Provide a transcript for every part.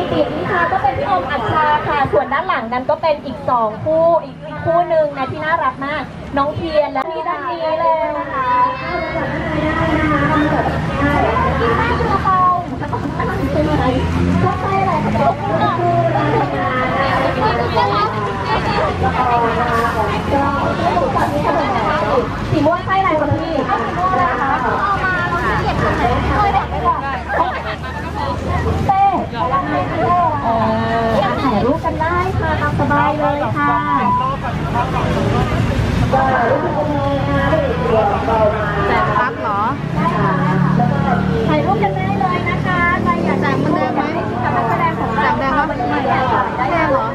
ตินิชาก็เป็นพี่อมอัชชาค่ะส่วนด้านหลังนั้นก็เป็นอีก2คู่อีกคู่หนึ่งนะที่น่ารักมากน้องเทียนและพี่ด้านนี้เลยนะคะก็ใช่อะไรค่ะสีม่วงใช่อะไรคะพี่เต้ถ่ายรูปกันได้ค่ะตามสบายเลยค่ะแต่พักเหรอถ่ายรูปกันได้เลยนะคะใครอยากจะแสดงไหมกับนักแสดงของเราแสดงว่าได้เหรอ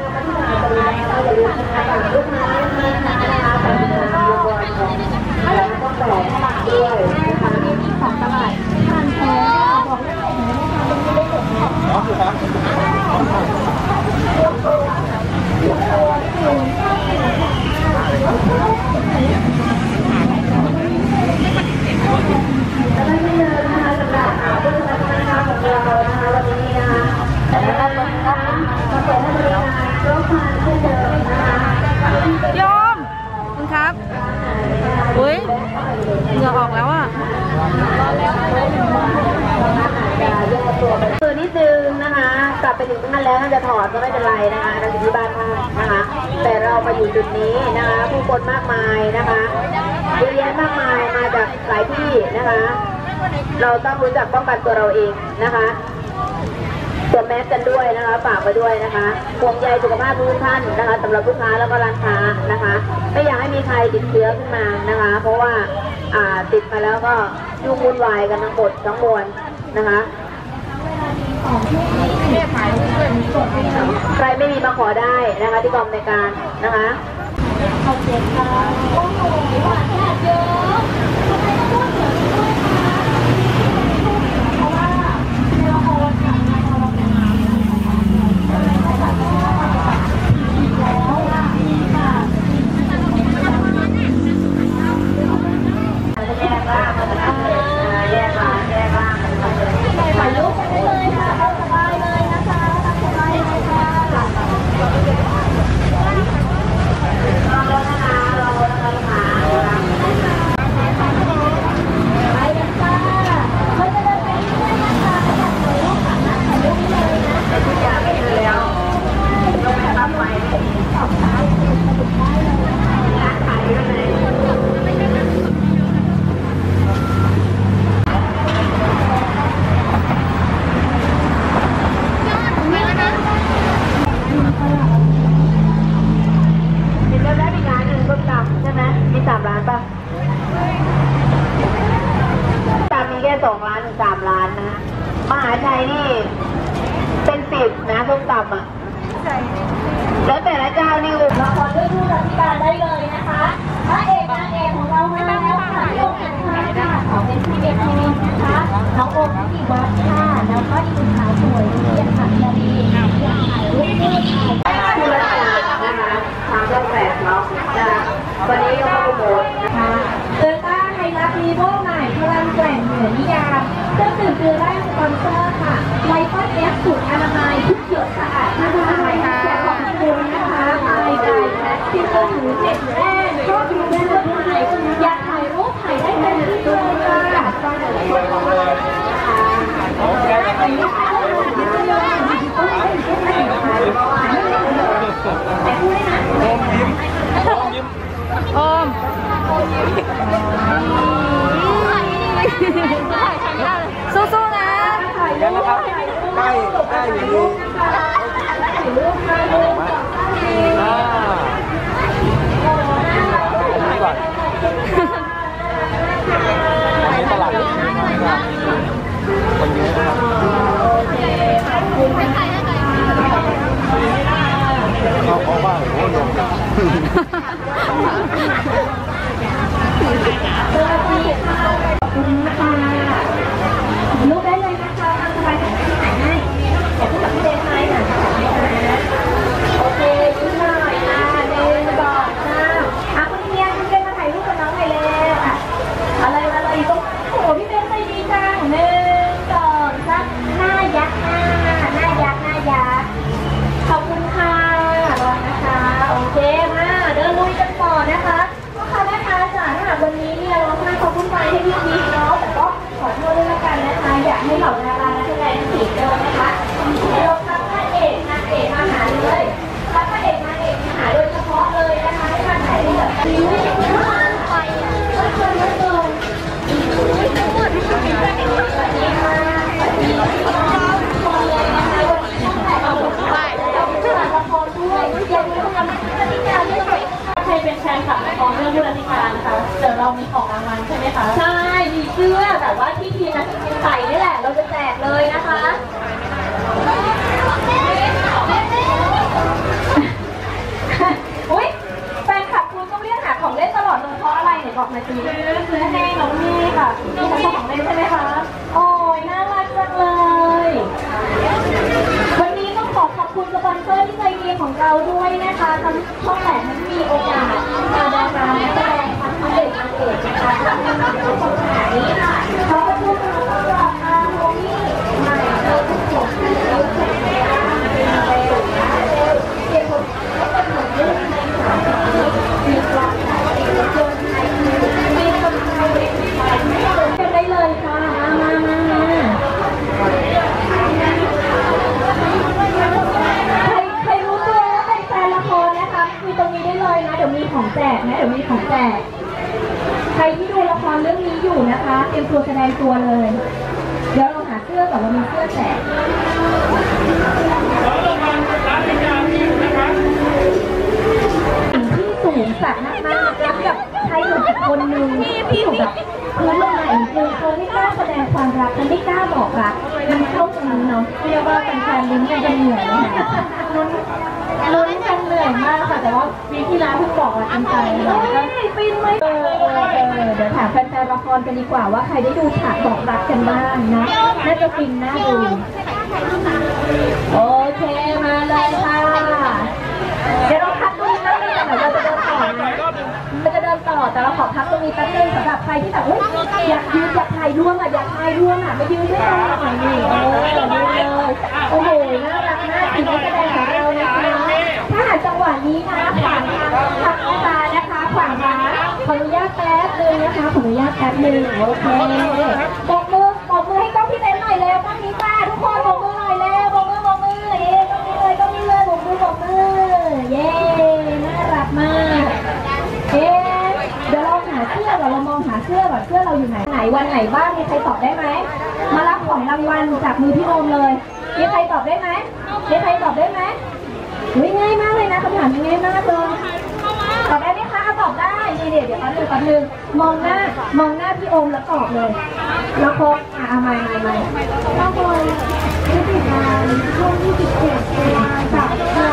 มีของตลาดทานแท้บอกได้เลยนะคะโยมคุณครับอุ้ยเหงื่อออกแล้วอ่ะคือนิดนึงนะคะกลับไปถึงบ้านแล้วน่าจะถอดก็ไม่เป็นไรนะคะเราอยู่ที่บ้านมากนะคะแต่เรามาอยู่จุดนี้นะคะผู้คนมากมายนะคะเยอะแยะมากมายมาจากหลายที่นะคะเราต้องรู้จักป้องกันตัวเราเองนะคะสวมแมสกันด้วยนะคะฝากไปด้วยนะคะห่วงใยสุขภาพทุกท่านนะคะสำหรับลูกค้าแล้วก็ร้านค้านะคะไม่อยากให้มีใครติดเชื้อขึ้นมานะคะเพราะว่าติดมาแล้วก็ยุ่งวุ่นวายกันทั้งหมดทั้งมวลนะคะใครไม่มีมาขอได้นะคะที่กองในการนะคะขอบคุณค่ะโอ้โหหวานเยอะเพราะว่าเราโอนค่ะถ่ายรูปกันได้เลยค่ะสบายเลยนะคะสบายเลยค่ะรอนะคะไปกันค่ะเขาจะเดินไปเรื่อยๆนะคะอยากถ่ายรูปค่ะถ่ายรูปเลยนะทุกอย่างไม่เจอแล้วลงไปรับไฟสอบถามได้เลยร้านขายอยู่ไหน3 ล้านป่ะตามมีแค่2 ล้านถึง3 ล้านนะมหาชัยนี่เป็น10นะส้มตำอ่ะแล้วแต่ละเจ้านี่ละครด้วยผู้จัดการได้เลยนะคะพระเอกนางเอกของเรามาแล้วค่ะพี่โอมอัญชาค่ะขอเป็นพี่เด็กทีนะคะน้องโอมพิธีวัฒน์ค่ะแล้วก็อีกสาวสวยเรียนขันยาดีอยากถ่ายรูปคู่ถ่ายผู้รักษานะคะทางช่อง8เนาะนะคะวันนี้ก็มาโปรโมทนะคะเจอต้าไทยรัฐรีโวใหม่พลังแกร่งเหนือนิยามเครื่องดื่มเกลือแร่สปอนเซอร์ค่ะไลฟ์ออนเอฟสูตรอนามัยทุกหยดสะอาดนะคะขอบคุณนะคะไทยไก่และซิลเวอร์หนูเจ็ดแร่ชอบดูเรื่องไหนอยากถ่ายรูปถ่ายได้เต็มที่เลยค่ะโอมสู้ๆนะยังนะครับใกล้อยู่อันนี้ก่อนอันนี้ตลาดคนเยอะนะครับเขาบ้างโอ้ยลูกได้เลยนะคะสบายถ่ายให้แต่พูดกับพี่เดชทางช่อง8นั้นมีโอกาสดารานักแสดงทั้งเด็กนางเอกนะคะทางคนขนาดนี้ค่ะเขาก็พูดกันว่าเราโมนี่ใหม่เราทุกคนที่เราเห็นเด็กคนก็เป็นเหมือนเรื่องในสามมีความใส่จนในมีคนไทยเด็กไทยกันได้เลยค่ะมาใครรู้ตัวว่าเป็นแฟนละครนะคะมีตรงนี้ได้เลยนะเดี๋ยวมีของแจกนะเดี๋ยวมีของแจกใครที่ดูละครเรื่องนี้อยู่นะคะเตรียมตัวแสดงตัวเลยเดี๋ยวเราหาเสื้อก่อนเรามีเสื้อแจกที่สูงสัดมากๆรับกับใครอยู่กับคนหนึ่งที่อยู่แบบพื้นลงมาอีกนึงเขาไม่กล้าแสดงความรักเขาไม่กล้าบอกรักมันเข้าตรงนี้เนาะเรียกว่าเป็นการลุ้นกันเหนื่อยเลยค่ะลุ้นกันเหนื่อยมากค่ะแต่ว่าวีที่ร้านเพิ่งบอกว่าจำใจเลยฟินไหมเดี๋ยวถามแฟนๆละครกันดีกว่าว่าใครได้ดูฉากบอกรักกันบ้างนะน่าจะฟินน่าดูโอเคมาเลยค่ะเดี๋ยวเราพักตรงนี้แป๊บนึงเดี๋ยวเราจะเดินต่อนะเราจะเดินต่อแต่เราขอพักตรงนี้แป๊บนึงสำหรับใครที่แบบอยากยืนอยากถ่ายร่วมอยากถ่ายร่วมมายืนด้วยกันหน่อยนี่เลยโอ้โหน่ารักมากทีมนักแสดงของเรานะคะถ้าหากจังหวะนี้นะขวางทางพักนะคะขวางทางขออนุญาตแป๊บนึงนะคะขออนุญาตแป๊บนึงโอเคบอกมือให้กล้องพี่เต้นหน่อยเร็วกล้องนี้ป้าทุกคนบอกมือหน่อยเร็วบอกมือเย้กล้องนี้เลยบอกมือเย้น่ารักมากเดี๋ยวเราหาเสื้อก่อนเรามองหาเสื้อก่อนเสื้อเราอยู่ไหนวันไหนบ้างมีใครตอบได้ไหมมารับของรางวัลจากมือพี่โอมเลยมีใครตอบได้ไหมง่ายมากเลยนะคำถามง่ายมากเลยตอบได้ไหมคะตอบได้เดี๋ยวแป๊บนึงมองหน้าพี่โอมแล้วตอบเลยแล้วโค้ดไม่ต้องเลยที่ติดงานช่วง27จาก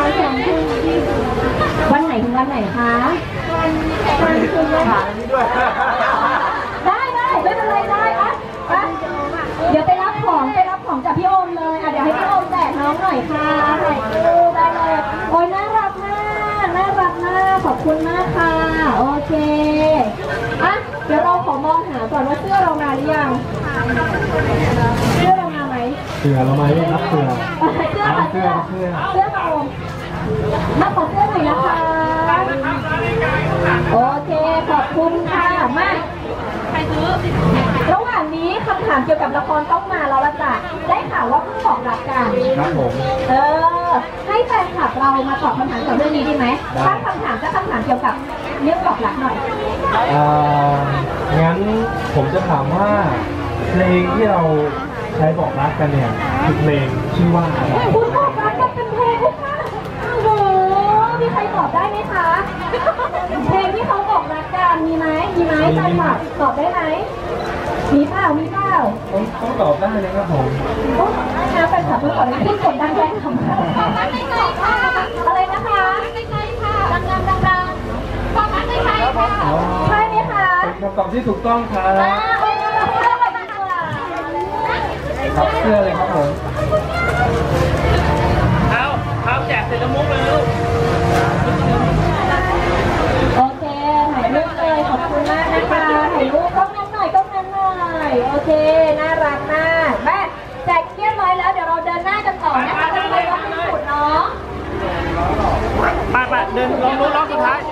วันไหนถึงวันไหนคะวันคืนวันได้ไม่เป็นไรได้ปะเดี๋ยวไปรับของจากพี่โอมเลยเดี๋ยวให้พี่โอมแจกน้องหน่อยค่ะถ่ายรูปได้เลยโอ้ยน่ารักมากขอบคุณมากค่ะโอเคเดี๋ยวเราขอมองหาก่อนว่าเสื้อเรามาหรือยังเสื้อเรามาไหมเสื้อเรามาด้วยครับเสื้อมาโอมมาขอเสื้อหน่อยนะคะโอเคขอบคุณค่ะมาระหว่างนี้คำถามเกี่ยวกับละครต้องมาแล้วละจ้ะได้ข่าวว่าเพิ่งบอกรักกันครับผมให้แฟนคลับเรามาตอบคำถามเกี่ยวกับเรื่องนี้ดีไหมถ้าคำถามเกี่ยวกับเรื่องบอกรักหน่อยงั้นผมจะถามว่าเพลงที่เราใช้บอกรักกันเนี่ยคือเพลงชื่อว่าอะไรคุณบอกรักกันเป็นเพลงค่ะโอ้โหมีใครตอบได้ไหมคะเพลงที่เขาบอกรักกันมีไหมแฟนคลับตอบได้ไหมมีเปล่าต้องตอบได้เลยครับผมแฟนคลับเพื่อนขอให้พี่กดดังแรงทำอะไรนะคะความรักในใจค่ะใช่ไหมคะเป็นคำตอบที่ถูกต้องครับครับเสื้อเลยครับผมเอาแจกเสร็จแล้วมุกเลยลูกโอเคถ่ายรูปเลยขอบคุณมากนะคะถ่ายรูปก้มนั้นหน่อยโอเคน่ารักมากแม่แจกเรียบร้อยแล้วเดี๋ยวเราเดินหน้ากันต่อนะคะจะไปรอบที่สุดเนาะไปเดินลงรอบสุดท้าย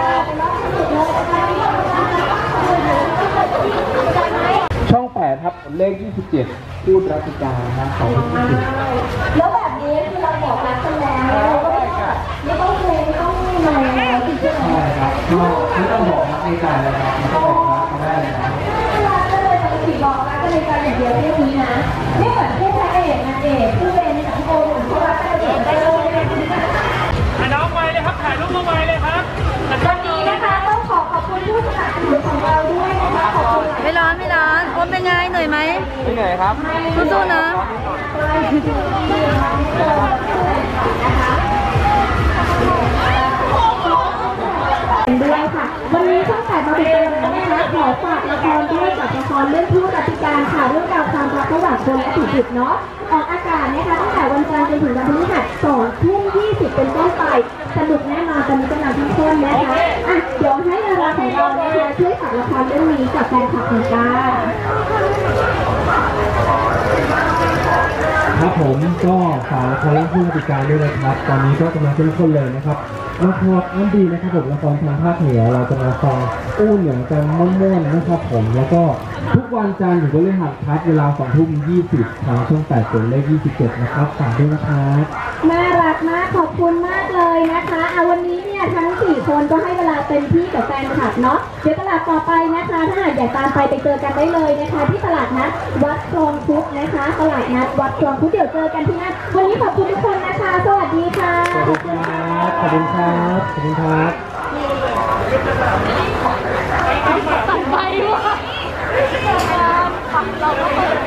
ช่อง8ครับเลข27พูดรักกันนะของแล้วแบบนี้คือเราบอกรักกันแล้วเราก็ไม่ต้องเพลงไม่ต้องมาแล้วที่จะใช่ครับไม่ต้องบอกรักในใจเลยครับไม่ต้องบอกรักกันได้เลยนะบอกรักกันในใจอย่างเดียวเรื่องนี้นะไม่เหมือนคู่พระเอกนางเอกคู่เบนกับโอมเขารักกันเองได้เลยน้องไวเลยครับถ่ายรูปมาไวเลยครับวันนี้นะคะต้องขอบคุณผู้สนับสนุนของเราด้วยนะคะขอบคุณไม่ร้อนโอมเป็นไงเหนื่อยไหมไม่เหนื่อยครับสู้ๆนะด้วยค่ะวันนี้ช่อง8มาเป็นนะคะขอฝากละครด้วยกับละครเรื่องผู้รัติการค่ะเรื่องราวความรักระหว่างคนและผีดิบเนาะออกอากาศนะคะตั้งแต่วันจันทร์จนถึงวันพฤหัส2:20เป็นต้นไปสนุกแน่นอนสกับแฟนคลับคุณจ้าครับผมก็ฝากละครเรื่องผู้ติการด้วยนะครับตอนนี้ก็กำลังเข้มข้นเลยนะครับละครอันดีนะครับผมละครทางภาคเหนือเราจะมาฟังอู้เหนือกันม่วนๆนะครับผมแล้วก็ทุกวันจันทร์ถึงพฤหัสครับเวลา 20:20 ทางช่อง 8 กดเลข 27 นะครับฝากด้วยนะครับน่ารักมากขอบคุณมากเลยนะคะวันนี้เนี่ยทั้ง4คนก็ให้เวลาเต็มที่กับแฟนคลับเนาะเดี๋ยวตลาดต่อไปนะคะถ้าหากอยากตามไปเจอกันได้เลยนะคะที่ตลาดนัดวัดคลองพุทธนะคะตลาดนัดวัดคลองพุทธเดี๋ยวเจอกันที่นั่นวันนี้ขอบคุณทุกคนนะคะสวัสดีค่ะสวัสดีครับขอบคุณครับขอบคุณครับตัดไปว่ะเราก็เปิด